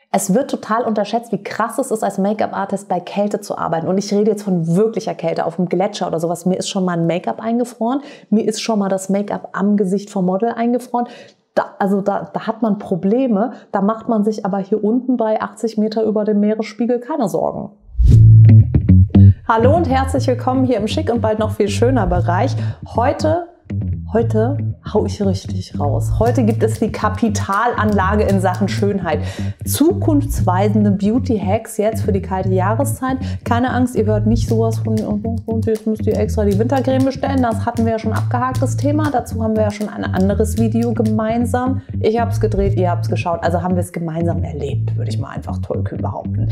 Es wird total unterschätzt, wie krass es ist, als Make-up-Artist bei Kälte zu arbeiten. Und ich rede jetzt von wirklicher Kälte, auf dem Gletscher oder sowas. Mir ist schon mal ein Make-up eingefroren. Mir ist schon mal das Make-up am Gesicht vom Model eingefroren. Da hat man Probleme. Da macht man sich aber hier unten bei 80 Meter über dem Meeresspiegel keine Sorgen. Hallo und herzlich willkommen hier im Schick und bald noch viel schöner Bereich. Heute hau ich richtig raus. Heute gibt es die Kapitalanlage in Sachen Schönheit. Zukunftsweisende Beauty-Hacks jetzt für die kalte Jahreszeit. Keine Angst, ihr hört nicht sowas von, jetzt müsst ihr extra die Wintercreme bestellen. Das hatten wir ja schon abgehakt, das Thema. Dazu haben wir ja schon ein anderes Video gemeinsam. Ich habe es gedreht, ihr habt es geschaut. Also haben wir es gemeinsam erlebt, würde ich mal einfach tollkühn behaupten.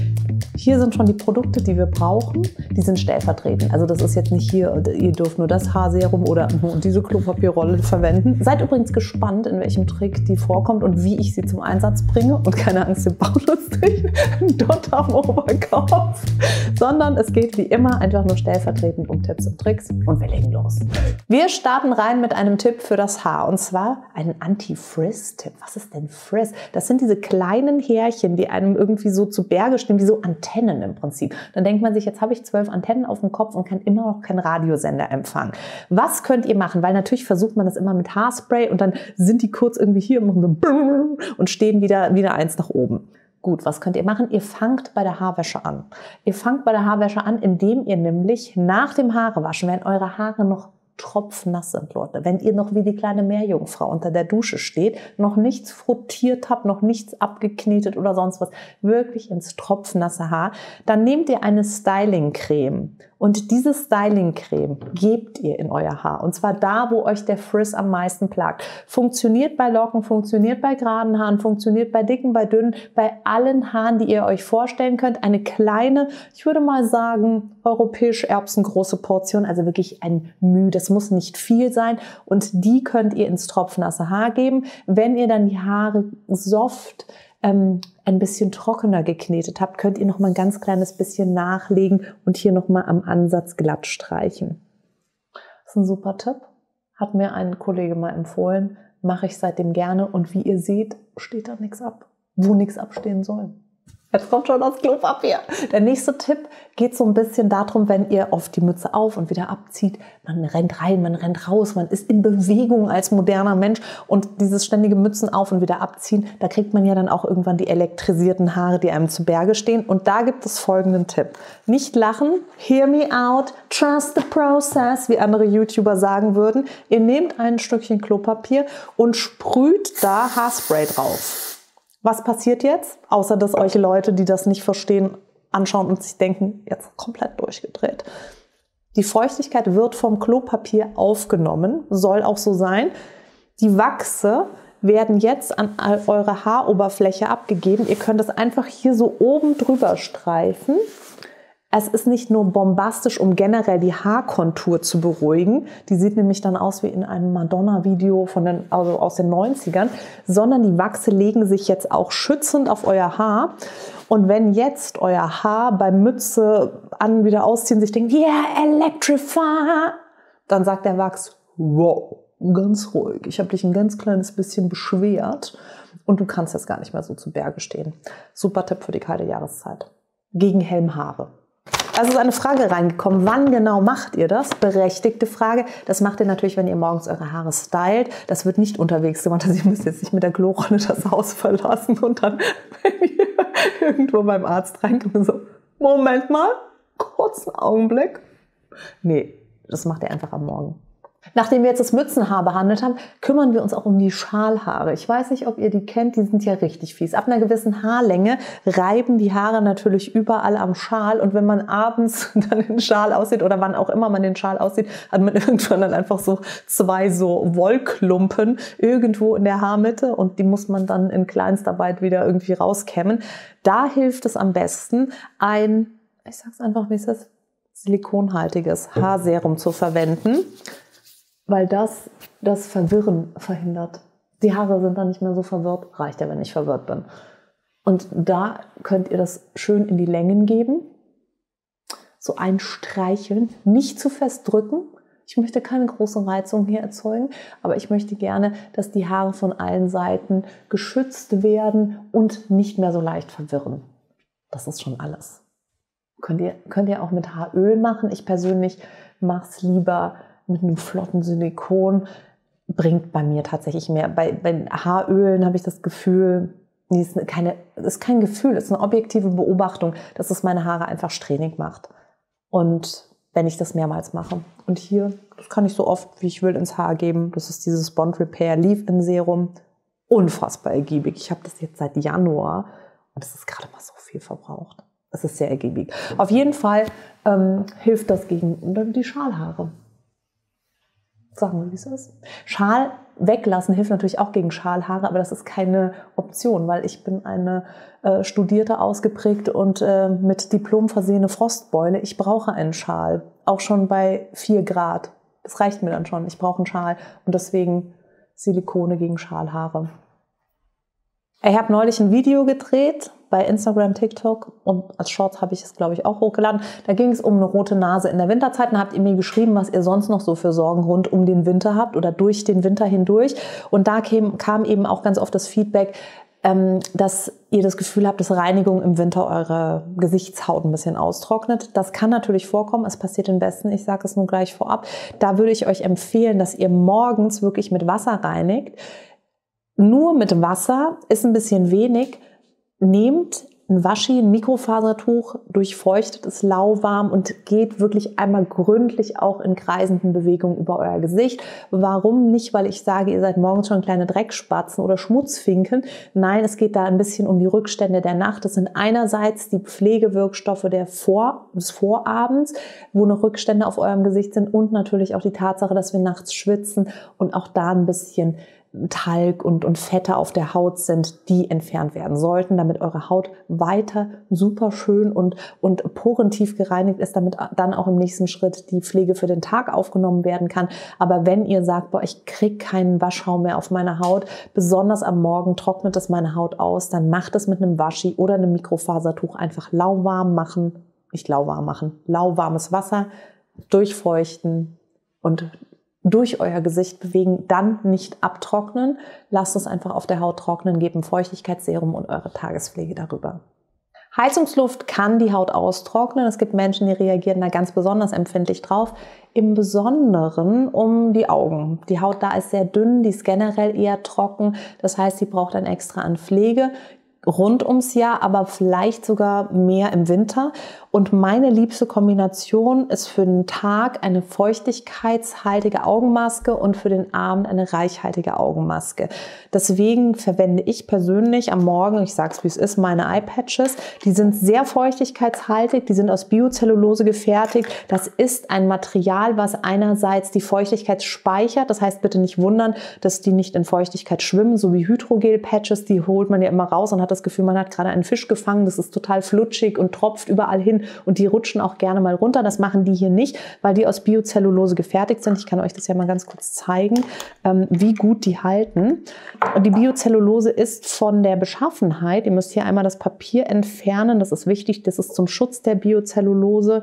Hier sind schon die Produkte, die wir brauchen. Die sind stellvertretend. Also das ist jetzt nicht hier, ihr dürft nur das Haarserum oder diese Klopapierrolle verwenden. Seid übrigens gespannt, in welchem Trick die vorkommt und wie ich sie zum Einsatz bringe. Und keine Angst, den Baulustig dort am Oberkopf. Sondern es geht wie immer einfach nur stellvertretend um Tipps und Tricks. Und wir legen los. Wir starten rein mit einem Tipp für das Haar. Und zwar einen Anti-Frizz-Tipp. Was ist denn Frizz? Das sind diese kleinen Härchen, die einem irgendwie so zu Berge stehen, wie so Antennen im Prinzip. Dann denkt man sich, jetzt habe ich 12 Antennen auf dem Kopf und kann immer noch keinen Radiosender empfangen. Was könnt ihr machen? Weil natürlich versucht man das immer mit Haarspray und dann sind die kurz irgendwie hier und machen so und stehen wieder eins nach oben. Gut, was könnt ihr machen? Ihr fangt bei der Haarwäsche an. Ihr fangt bei der Haarwäsche an, indem ihr nämlich nach dem Haarewaschen, wenn eure Haare noch tropfnass sind, Leute, wenn ihr noch wie die kleine Meerjungfrau unter der Dusche steht, noch nichts frottiert habt, noch nichts abgeknetet oder sonst was, wirklich ins tropfnasse Haar, dann nehmt ihr eine Styling-Creme und diese Styling-Creme gebt ihr in euer Haar und zwar da, wo euch der Frizz am meisten plagt. Funktioniert bei Locken, funktioniert bei geraden Haaren, funktioniert bei dicken, bei dünnen, bei allen Haaren, die ihr euch vorstellen könnt. Eine kleine, ich würde mal sagen, europäische erbsengroße Portion, also wirklich ein Mühe. Das muss nicht viel sein und die könnt ihr ins tropfnasse Haar geben. Wenn ihr dann die Haare soft ein bisschen trockener geknetet habt, könnt ihr noch mal ein ganz kleines bisschen nachlegen und hier noch mal am Ansatz glatt streichen. Das ist ein super Tipp. Hat mir ein Kollege mal empfohlen. Mache ich seitdem gerne und wie ihr seht, steht da nichts ab, wo nichts abstehen soll. Jetzt kommt schon das Klopapier. Der nächste Tipp geht so ein bisschen darum, wenn ihr oft die Mütze auf und wieder abzieht. Man rennt rein, man rennt raus, man ist in Bewegung als moderner Mensch. Und dieses ständige Mützen auf und wieder abziehen, da kriegt man ja dann auch irgendwann die elektrisierten Haare, die einem zu Berge stehen. Und da gibt es folgenden Tipp. Nicht lachen, hear me out, trust the process, wie andere YouTuber sagen würden. Ihr nehmt ein Stückchen Klopapier und sprüht da Haarspray drauf. Was passiert jetzt? Außer, dass euch Leute, die das nicht verstehen, anschauen und sich denken, jetzt komplett durchgedreht. Die Feuchtigkeit wird vom Klopapier aufgenommen, soll auch so sein. Die Wachse werden jetzt an eure Haaroberfläche abgegeben. Ihr könnt es einfach hier so oben drüber streifen. Es ist nicht nur bombastisch, um generell die Haarkontur zu beruhigen. Die sieht nämlich dann aus wie in einem Madonna-Video also aus den 90ern. Sondern die Wachse legen sich jetzt auch schützend auf euer Haar. Und wenn jetzt euer Haar beim Mütze an wieder ausziehen sich denkt, yeah, electrify, dann sagt der Wachs, wow, ganz ruhig. Ich habe dich ein ganz kleines bisschen beschwert. Und du kannst jetzt gar nicht mehr so zu Berge stehen. Super Tipp für die kalte Jahreszeit. Gegen Helmhaare. Also ist eine Frage reingekommen, wann genau macht ihr das? Berechtigte Frage. Das macht ihr natürlich, wenn ihr morgens eure Haare stylt. Das wird nicht unterwegs gemacht. Also ihr müsst jetzt nicht mit der Klorolle das Haus verlassen und dann, wenn ihr irgendwo beim Arzt reinkommt, so, Moment mal, kurzen Augenblick. Nee, das macht ihr einfach am Morgen. Nachdem wir jetzt das Mützenhaar behandelt haben, kümmern wir uns auch um die Schalhaare. Ich weiß nicht, ob ihr die kennt, die sind ja richtig fies. Ab einer gewissen Haarlänge reiben die Haare natürlich überall am Schal und wenn man abends dann den Schal aussieht oder wann auch immer man den Schal aussieht, hat man irgendwann dann einfach so zwei so Wollklumpen irgendwo in der Haarmitte und die muss man dann in Kleinstarbeit wieder irgendwie rauskämmen. Da hilft es am besten, ich sag's einfach, wie es ist, silikonhaltiges Haarserum zu verwenden. Weil das Verwirren verhindert. Die Haare sind dann nicht mehr so verwirrt. Reicht ja, wenn ich verwirrt bin. Und da könnt ihr das schön in die Längen geben. So einstreicheln. Nicht zu fest drücken. Ich möchte keine große Reizung hier erzeugen, aber ich möchte gerne, dass die Haare von allen Seiten geschützt werden und nicht mehr so leicht verwirren. Das ist schon alles. Könnt ihr auch mit Haaröl machen. Ich persönlich mache es lieber mit einem flotten Silikon. Bringt bei mir tatsächlich mehr. Bei Haarölen habe ich das Gefühl, es ist kein Gefühl, es ist eine objektive Beobachtung, dass es meine Haare einfach strähnig macht. Und wenn ich das mehrmals mache. Und hier, das kann ich so oft, wie ich will, ins Haar geben. Das ist dieses Bond Repair Leave-In Serum. Unfassbar ergiebig. Ich habe das jetzt seit Januar und es ist gerade mal so viel verbraucht. Es ist sehr ergiebig. Auf jeden Fall hilft das gegen die Schalhaare. Sagen wir, wie es ist. Schal weglassen hilft natürlich auch gegen Schalhaare, aber das ist keine Option, weil ich bin eine studierte, ausgeprägte und mit Diplom versehene Frostbeule. Ich brauche einen Schal, auch schon bei 4 Grad. Das reicht mir dann schon. Ich brauche einen Schal und deswegen Silikone gegen Schalhaare. Ich habe neulich ein Video gedreht bei Instagram, TikTok und als Shorts habe ich es, glaube ich, auch hochgeladen. Da ging es um eine rote Nase in der Winterzeit. Da habt ihr mir geschrieben, was ihr sonst noch so für Sorgen rund um den Winter habt oder durch den Winter hindurch. Und da kam eben auch ganz oft das Feedback, dass ihr das Gefühl habt, dass Reinigung im Winter eure Gesichtshaut ein bisschen austrocknet. Das kann natürlich vorkommen, es passiert im Besten, ich sage es nur gleich vorab. Da würde ich euch empfehlen, dass ihr morgens wirklich mit Wasser reinigt. Nur mit Wasser ist ein bisschen wenig. Nehmt ein Waschi, ein Mikrofasertuch, durchfeuchtet es lauwarm und geht wirklich einmal gründlich auch in kreisenden Bewegungen über euer Gesicht. Warum nicht? Weil ich sage, ihr seid morgens schon kleine Dreckspatzen oder Schmutzfinken. Nein, es geht da ein bisschen um die Rückstände der Nacht. Das sind einerseits die Pflegewirkstoffe des Vorabends, wo noch Rückstände auf eurem Gesicht sind und natürlich auch die Tatsache, dass wir nachts schwitzen und auch da ein bisschen Talg und Fette auf der Haut sind, die entfernt werden sollten, damit eure Haut weiter super schön und porentief gereinigt ist, damit dann auch im nächsten Schritt die Pflege für den Tag aufgenommen werden kann. Aber wenn ihr sagt, boah, ich kriege keinen Waschschaum mehr auf meiner Haut, besonders am Morgen trocknet es meine Haut aus, dann macht es mit einem Waschi oder einem Mikrofasertuch einfach lauwarm machen, nicht lauwarm machen, lauwarmes Wasser, durchfeuchten und durch euer Gesicht bewegen, dann nicht abtrocknen. Lasst es einfach auf der Haut trocknen, gebt ein Feuchtigkeitsserum und eure Tagespflege darüber. Heizungsluft kann die Haut austrocknen. Es gibt Menschen, die reagieren da ganz besonders empfindlich drauf. Im Besonderen um die Augen. Die Haut da ist sehr dünn, die ist generell eher trocken. Das heißt, sie braucht dann extra an Pflege. Rund ums Jahr, aber vielleicht sogar mehr im Winter. Und meine liebste Kombination ist für den Tag eine feuchtigkeitshaltige Augenmaske und für den Abend eine reichhaltige Augenmaske. Deswegen verwende ich persönlich am Morgen, ich sage es wie es ist, meine Eye-Patches. Die sind sehr feuchtigkeitshaltig, die sind aus Biocellulose gefertigt. Das ist ein Material, was einerseits die Feuchtigkeit speichert. Das heißt, bitte nicht wundern, dass die nicht in Feuchtigkeit schwimmen, so wie Hydrogel-Patches, die holt man ja immer raus und hat das Gefühl, man hat gerade einen Fisch gefangen. Das ist total flutschig und tropft überall hin und die rutschen auch gerne mal runter. Das machen die hier nicht, weil die aus Biocellulose gefertigt sind. Ich kann euch das ja mal ganz kurz zeigen, wie gut die halten. Und die Biocellulose ist von der Beschaffenheit, ihr müsst hier einmal das Papier entfernen, das ist wichtig, das ist zum Schutz der Biocellulose,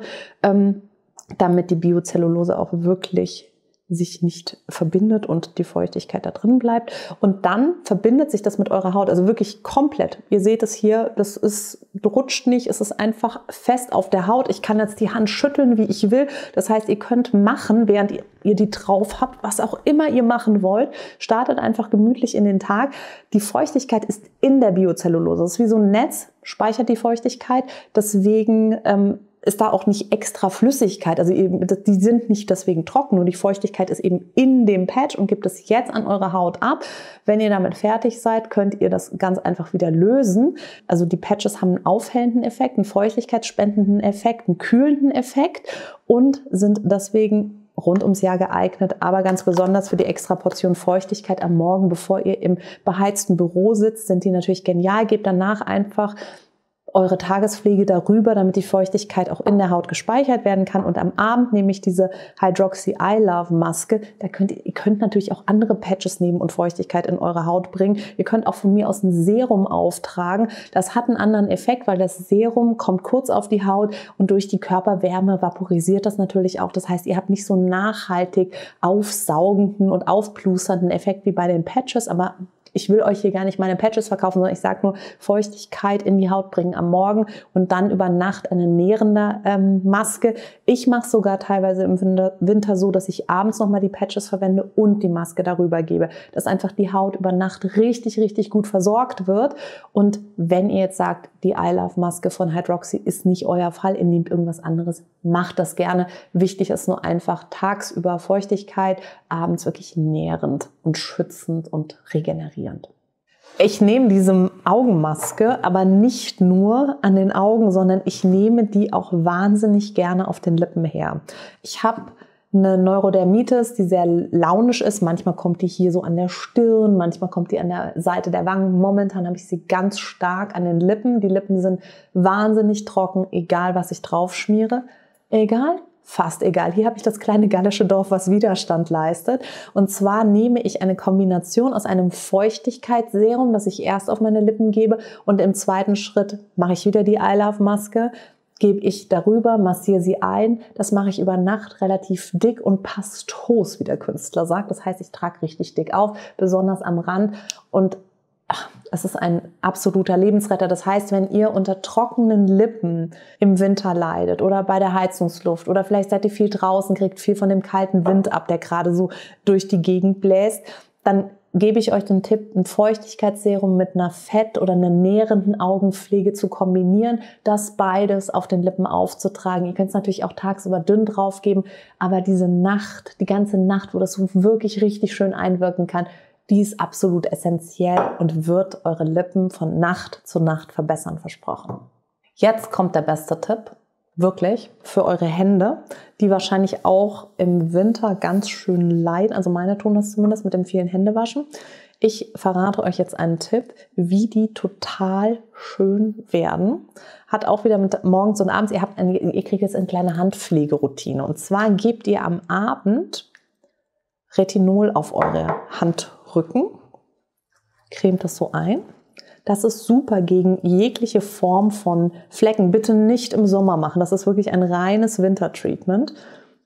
damit die Biocellulose auch wirklich sich nicht verbindet und die Feuchtigkeit da drin bleibt. Und dann verbindet sich das mit eurer Haut, also wirklich komplett. Ihr seht es hier, rutscht nicht, es ist einfach fest auf der Haut. Ich kann jetzt die Hand schütteln, wie ich will. Das heißt, ihr könnt machen, während ihr die drauf habt, was auch immer ihr machen wollt. Startet einfach gemütlich in den Tag. Die Feuchtigkeit ist in der Biocellulose. Das ist wie so ein Netz, speichert die Feuchtigkeit. Deswegen ist da auch nicht extra Flüssigkeit, also die sind nicht deswegen trocken, nur die Feuchtigkeit ist eben in dem Patch und gibt es jetzt an eure Haut ab. Wenn ihr damit fertig seid, könnt ihr das ganz einfach wieder lösen. Also die Patches haben einen aufhellenden Effekt, einen feuchtigkeitsspendenden Effekt, einen kühlenden Effekt und sind deswegen rund ums Jahr geeignet, aber ganz besonders für die extra Portion Feuchtigkeit am Morgen, bevor ihr im beheizten Büro sitzt, sind die natürlich genial. Gebt danach einfach eure Tagespflege darüber, damit die Feuchtigkeit auch in der Haut gespeichert werden kann. Und am Abend nehme ich diese Hydroxy Eye Love Maske. Ihr könnt natürlich auch andere Patches nehmen und Feuchtigkeit in eure Haut bringen. Ihr könnt auch von mir aus ein Serum auftragen. Das hat einen anderen Effekt, weil das Serum kommt kurz auf die Haut und durch die Körperwärme vaporisiert das natürlich auch. Das heißt, ihr habt nicht so einen nachhaltig aufsaugenden und aufplusternden Effekt wie bei den Patches, aber ich will euch hier gar nicht meine Patches verkaufen, sondern ich sage nur, Feuchtigkeit in die Haut bringen am Morgen und dann über Nacht eine nährende Maske. Ich mache sogar teilweise im Winter so, dass ich abends nochmal die Patches verwende und die Maske darüber gebe, dass einfach die Haut über Nacht richtig, richtig gut versorgt wird. Und wenn ihr jetzt sagt, die Eye Love Maske von Hydroxy ist nicht euer Fall, ihr nehmt irgendwas anderes, macht das gerne. Wichtig ist nur einfach tagsüber Feuchtigkeit, abends wirklich nährend und schützend und regenerierend. Ich nehme diese Augenmaske aber nicht nur an den Augen, sondern ich nehme die auch wahnsinnig gerne auf den Lippen her. Ich habe eine Neurodermitis, die sehr launisch ist. Manchmal kommt die hier so an der Stirn, manchmal kommt die an der Seite der Wangen. Momentan habe ich sie ganz stark an den Lippen. Die Lippen sind wahnsinnig trocken, egal was ich drauf schmiere. Egal? Fast egal. Hier habe ich das kleine gallische Dorf, was Widerstand leistet. Und zwar nehme ich eine Kombination aus einem Feuchtigkeitsserum, das ich erst auf meine Lippen gebe, und im zweiten Schritt mache ich wieder die Eye Love Maske, gebe ich darüber, massiere sie ein. Das mache ich über Nacht relativ dick und pastos, wie der Künstler sagt. Das heißt, ich trage richtig dick auf, besonders am Rand, und es ist ein absoluter Lebensretter. Das heißt, wenn ihr unter trockenen Lippen im Winter leidet oder bei der Heizungsluft oder vielleicht seid ihr viel draußen, kriegt viel von dem kalten Wind ab, der gerade so durch die Gegend bläst, dann gebe ich euch den Tipp, ein Feuchtigkeitsserum mit einer Fett- oder einer nährenden Augenpflege zu kombinieren, das beides auf den Lippen aufzutragen. Ihr könnt es natürlich auch tagsüber dünn drauf geben, aber diese Nacht, die ganze Nacht, wo das so wirklich richtig schön einwirken kann, die ist absolut essentiell und wird eure Lippen von Nacht zu Nacht verbessern, versprochen. Jetzt kommt der beste Tipp, wirklich, für eure Hände, die wahrscheinlich auch im Winter ganz schön leiden. Also meine tun das zumindest mit dem vielen Händewaschen. Ich verrate euch jetzt einen Tipp, wie die total schön werden. Hat auch wieder mit morgens und abends, ihr kriegt jetzt eine kleine Handpflegeroutine. Und zwar gebt ihr am Abend Retinol auf eure Handrücken, cremt das so ein. Das ist super gegen jegliche Form von Flecken. Bitte nicht im Sommer machen. Das ist wirklich ein reines Wintertreatment.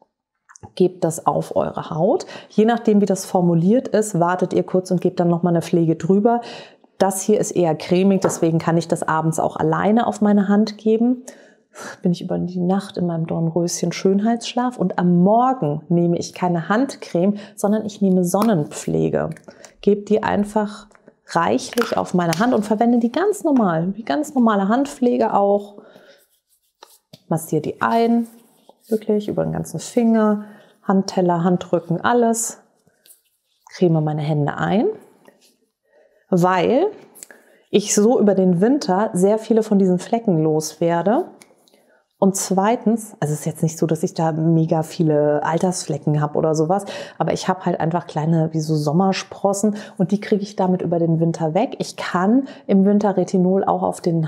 Gebt das auf eure Haut. Je nachdem, wie das formuliert ist, wartet ihr kurz und gebt dann nochmal eine Pflege drüber. Das hier ist eher cremig, deswegen kann ich das abends auch alleine auf meine Hand geben. Bin ich über die Nacht in meinem Dornröschen Schönheitsschlaf, und am Morgen nehme ich keine Handcreme, sondern ich nehme Sonnenpflege. Gebe die einfach reichlich auf meine Hand und verwende die ganz normal, wie ganz normale Handpflege auch. Massiere die ein, wirklich über den ganzen Finger, Handteller, Handrücken, alles. Creme meine Hände ein, weil ich so über den Winter sehr viele von diesen Flecken loswerde. Und zweitens, also es ist jetzt nicht so, dass ich da mega viele Altersflecken habe oder sowas, aber ich habe halt einfach kleine, wie so Sommersprossen, und die kriege ich damit über den Winter weg. Ich kann im Winter Retinol auch auf den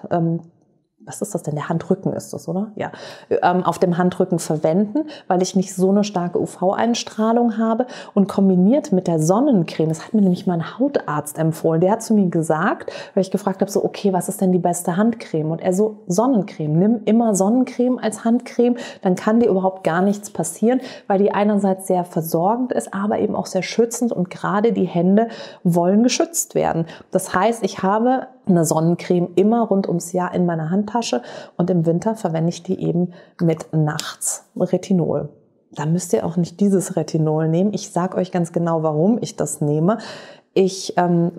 was ist das denn? Der Handrücken ist das, oder? Ja, auf dem Handrücken verwenden, weil ich nicht so eine starke UV-Einstrahlung habe, und kombiniert mit der Sonnencreme, das hat mir nämlich mein Hautarzt empfohlen, der hat zu mir gesagt, weil ich gefragt habe, so, okay, was ist denn die beste Handcreme? Und er so, Sonnencreme, nimm immer Sonnencreme als Handcreme, dann kann dir überhaupt gar nichts passieren, weil die einerseits sehr versorgend ist, aber eben auch sehr schützend, und gerade die Hände wollen geschützt werden. Das heißt, ich habe eine Sonnencreme immer rund ums Jahr in meiner Handtasche, und im Winter verwende ich die eben mit nachts Retinol. Da müsst ihr auch nicht dieses Retinol nehmen. Ich sage euch ganz genau, warum ich das nehme. Ich habe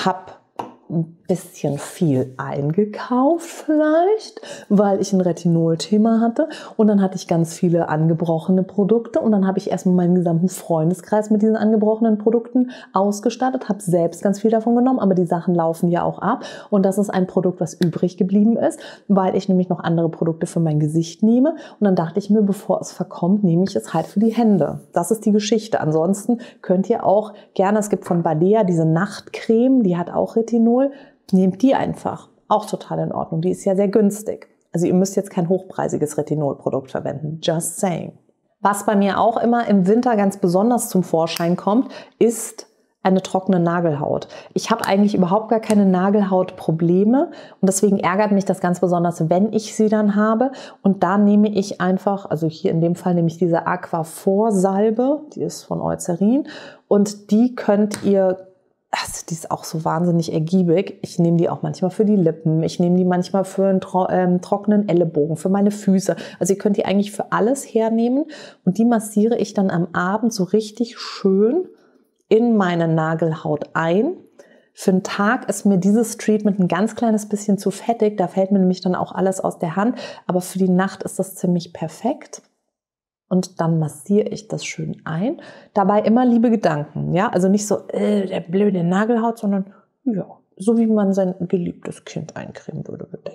ein bisschen viel eingekauft vielleicht, weil ich ein Retinol-Thema hatte, und dann hatte ich ganz viele angebrochene Produkte, und dann habe ich erstmal meinen gesamten Freundeskreis mit diesen angebrochenen Produkten ausgestattet, habe selbst ganz viel davon genommen, aber die Sachen laufen ja auch ab, und das ist ein Produkt, was übrig geblieben ist, weil ich nämlich noch andere Produkte für mein Gesicht nehme, und dann dachte ich mir, bevor es verkommt, nehme ich es halt für die Hände. Das ist die Geschichte. Ansonsten könnt ihr auch gerne, es gibt von Balea diese Nachtcreme, die hat auch Retinol, nehmt die einfach Auch total in Ordnung. Die ist ja sehr günstig. Also ihr müsst jetzt kein hochpreisiges Retinolprodukt verwenden. Just saying. Was bei mir auch immer im Winter ganz besonders zum Vorschein kommt, ist eine trockene Nagelhaut. Ich habe eigentlich überhaupt gar keine Nagelhautprobleme und deswegen ärgert mich das ganz besonders, wenn ich sie dann habe. Und da nehme ich einfach, also hier in dem Fall nehme ich diese Aquaphor-Salbe, die ist von Eucerin und die könnt ihr, also die ist auch so wahnsinnig ergiebig. Ich nehme die auch manchmal für die Lippen, ich nehme die manchmal für einen trockenen Ellenbogen, für meine Füße. Also ihr könnt die eigentlich für alles hernehmen und die massiere ich dann am Abend so richtig schön in meine Nagelhaut ein. Für den Tag ist mir dieses Treatment ein ganz kleines bisschen zu fettig, da fällt mir nämlich dann auch alles aus der Hand, aber für die Nacht ist das ziemlich perfekt. Und dann massiere ich das schön ein. Dabei immer liebe Gedanken, ja, also nicht so der blöde Nagelhaut, sondern ja, so wie man sein geliebtes Kind eincremen würde, wird da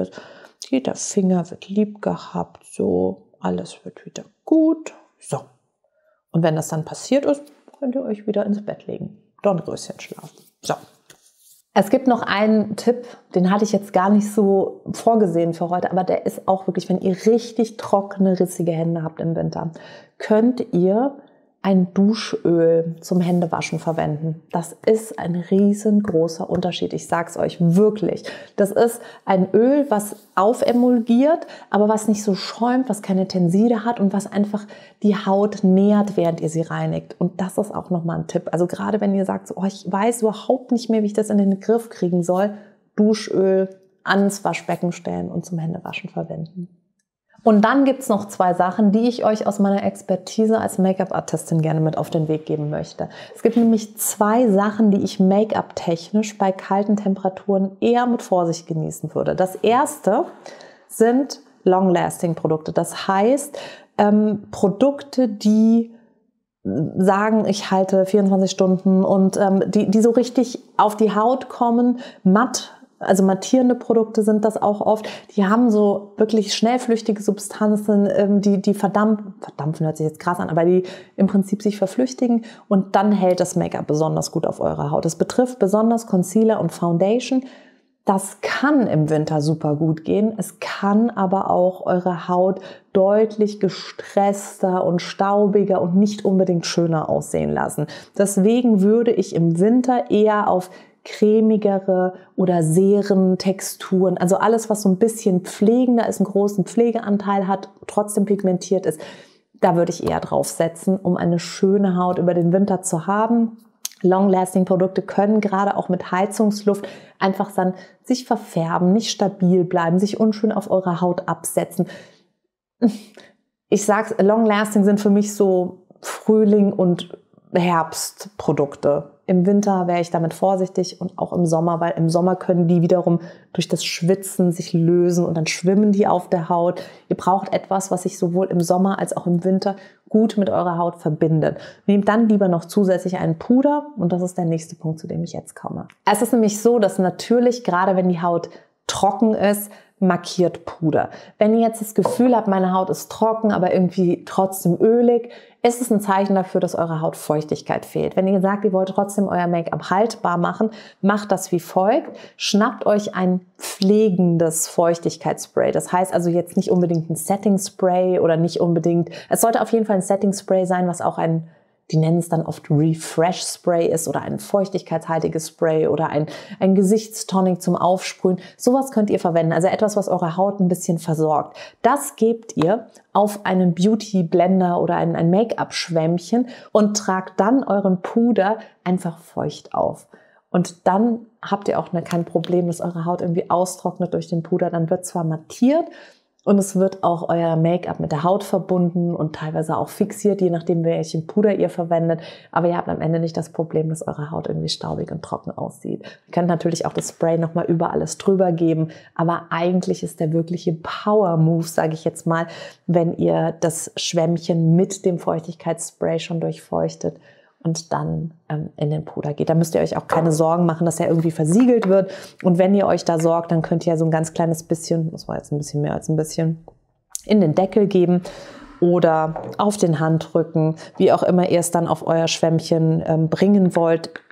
jeder Finger wird lieb gehabt, so, alles wird wieder gut, so. Und wenn das dann passiert ist, könnt ihr euch wieder ins Bett legen. Dornröschen schlafen. So. Es gibt noch einen Tipp, den hatte ich jetzt gar nicht so vorgesehen für heute, aber der ist auch wirklich, wenn ihr richtig trockene, rissige Hände habt im Winter, könnt ihr ein Duschöl zum Händewaschen verwenden. Das ist ein riesengroßer Unterschied. Ich sag's euch wirklich. Das ist ein Öl, was aufemulgiert, aber was nicht so schäumt, was keine Tenside hat und was einfach die Haut nährt, während ihr sie reinigt. Und das ist auch nochmal ein Tipp. Also gerade wenn ihr sagt, so, oh, ich weiß überhaupt nicht mehr, wie ich das in den Griff kriegen soll, Duschöl ans Waschbecken stellen und zum Händewaschen verwenden. Und dann gibt's noch zwei Sachen, die ich euch aus meiner Expertise als Make-up-Artistin gerne mit auf den Weg geben möchte. Es gibt nämlich zwei Sachen, die ich Make-up-technisch bei kalten Temperaturen eher mit Vorsicht genießen würde. Das erste sind Long-Lasting-Produkte. Das heißt, Produkte, die sagen, ich halte 24 Stunden und die so richtig auf die Haut kommen, matt. Also mattierende Produkte sind das auch oft. Die haben so wirklich schnellflüchtige Substanzen, die verdampfen hört sich jetzt krass an, aber die im Prinzip sich verflüchtigen und dann hält das Make-up besonders gut auf eurer Haut. Das betrifft besonders Concealer und Foundation. Das kann im Winter super gut gehen. Es kann aber auch eure Haut deutlich gestresster und staubiger und nicht unbedingt schöner aussehen lassen. Deswegen würde ich im Winter eher auf cremigere oder seren Texturen, also alles, was so ein bisschen pflegender ist, einen großen Pflegeanteil hat, trotzdem pigmentiert ist, da würde ich eher drauf setzen, um eine schöne Haut über den Winter zu haben. Long-Lasting-Produkte können gerade auch mit Heizungsluft einfach dann sich verfärben, nicht stabil bleiben, sich unschön auf eurer Haut absetzen. Ich sag's, Long-Lasting sind für mich so Frühling- und Herbstprodukte. Im Winter wäre ich damit vorsichtig und auch im Sommer, weil im Sommer können die wiederum durch das Schwitzen sich lösen und dann schwimmen die auf der Haut. Ihr braucht etwas, was sich sowohl im Sommer als auch im Winter gut mit eurer Haut verbindet. Nehmt dann lieber noch zusätzlich einen Puder und das ist der nächste Punkt, zu dem ich jetzt komme. Es ist nämlich so, dass natürlich, gerade wenn die Haut trocken ist, markiert Puder. Wenn ihr jetzt das Gefühl habt, meine Haut ist trocken, aber irgendwie trotzdem ölig, ist es ein Zeichen dafür, dass eurer Haut Feuchtigkeit fehlt. Wenn ihr sagt, ihr wollt trotzdem euer Make-up haltbar machen, macht das wie folgt. Schnappt euch ein pflegendes Feuchtigkeitsspray. Das heißt also jetzt nicht unbedingt ein Setting-Spray oder nicht unbedingt, es sollte auf jeden Fall ein Setting-Spray sein, was auch die nennen es dann oft Refresh-Spray ist oder ein feuchtigkeitshaltiges Spray oder ein Gesichtstonic zum Aufsprühen. Sowas könnt ihr verwenden, also etwas, was eure Haut ein bisschen versorgt. Das gebt ihr auf einen Beauty-Blender oder ein Make-up-Schwämmchen und tragt dann euren Puder einfach feucht auf. Und dann habt ihr auch kein Problem, dass eure Haut irgendwie austrocknet durch den Puder. Dann wird zwar mattiert, und es wird auch euer Make-up mit der Haut verbunden und teilweise auch fixiert, je nachdem, welchen Puder ihr verwendet. Aber ihr habt am Ende nicht das Problem, dass eure Haut irgendwie staubig und trocken aussieht. Ihr könnt natürlich auch das Spray nochmal über alles drüber geben. Aber eigentlich ist der wirkliche Power-Move, sage ich jetzt mal, wenn ihr das Schwämmchen mit dem Feuchtigkeitsspray schon durchfeuchtet und dann in den Puder geht. Da müsst ihr euch auch keine Sorgen machen, dass er irgendwie versiegelt wird. Und wenn ihr euch da sorgt, dann könnt ihr ja so ein ganz kleines bisschen, das war jetzt ein bisschen mehr als ein bisschen, in den Deckel geben oder auf den Handrücken, wie auch immer ihr es dann auf euer Schwämmchen bringen wollt.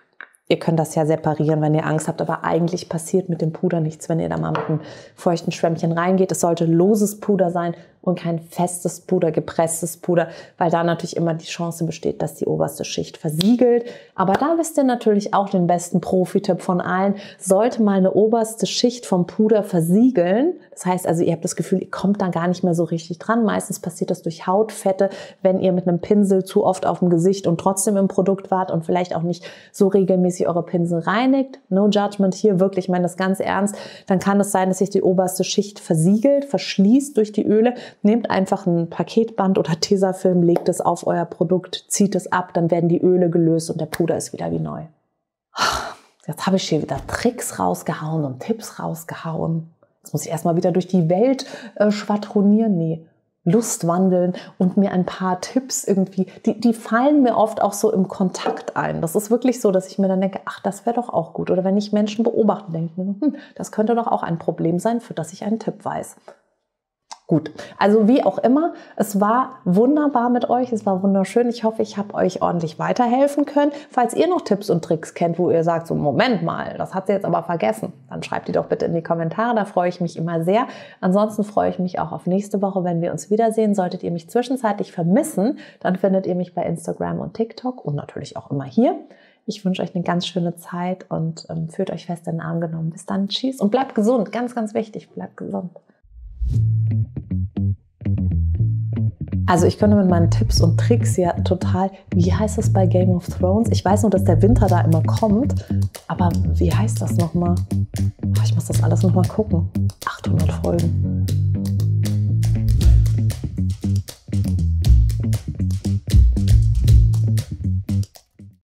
Ihr könnt das ja separieren, wenn ihr Angst habt, aber eigentlich passiert mit dem Puder nichts, wenn ihr da mal mit einem feuchten Schwämmchen reingeht. Es sollte loses Puder sein und kein festes Puder, gepresstes Puder, weil da natürlich immer die Chance besteht, dass die oberste Schicht versiegelt. Aber da wisst ihr natürlich auch den besten Profi-Tipp von allen. Sollte mal eine oberste Schicht vom Puder versiegeln, das heißt also, ihr habt das Gefühl, ihr kommt da gar nicht mehr so richtig dran. Meistens passiert das durch Hautfette, wenn ihr mit einem Pinsel zu oft auf dem Gesicht und trotzdem im Produkt wart und vielleicht auch nicht so regelmäßig eure Pinsel reinigt. No judgment hier, wirklich, ich meine das ganz ernst. Dann kann es sein, dass sich die oberste Schicht versiegelt, verschließt durch die Öle. Nehmt einfach ein Paketband oder Tesafilm, legt es auf euer Produkt, zieht es ab, dann werden die Öle gelöst und der Puder ist wieder wie neu. Jetzt habe ich hier wieder Tricks rausgehauen und Tipps rausgehauen. Jetzt muss ich erstmal wieder durch die Welt schwadronieren. Nee, Lust wandeln und mir ein paar Tipps irgendwie, die fallen mir oft auch so im Kontakt ein. Das ist wirklich so, dass ich mir dann denke, ach, das wäre doch auch gut. Oder wenn ich Menschen beobachte, denke ich mir, das könnte doch auch ein Problem sein, für das ich einen Tipp weiß. Gut, also wie auch immer, es war wunderbar mit euch, es war wunderschön. Ich hoffe, ich habe euch ordentlich weiterhelfen können. Falls ihr noch Tipps und Tricks kennt, wo ihr sagt, so Moment mal, das hat sie jetzt aber vergessen, dann schreibt die doch bitte in die Kommentare, da freue ich mich immer sehr. Ansonsten freue ich mich auch auf nächste Woche, wenn wir uns wiedersehen. Solltet ihr mich zwischenzeitlich vermissen, dann findet ihr mich bei Instagram und TikTok und natürlich auch immer hier. Ich wünsche euch eine ganz schöne Zeit und fühlt euch fest in den Arm genommen. Bis dann, tschüss und bleibt gesund, ganz, ganz wichtig, bleibt gesund. Also ich könnte mit meinen Tipps und Tricks ja total, wie heißt das bei Game of Thrones? Ich weiß nur, dass der Winter da immer kommt, aber wie heißt das nochmal? Ich muss das alles nochmal gucken. 800 Folgen.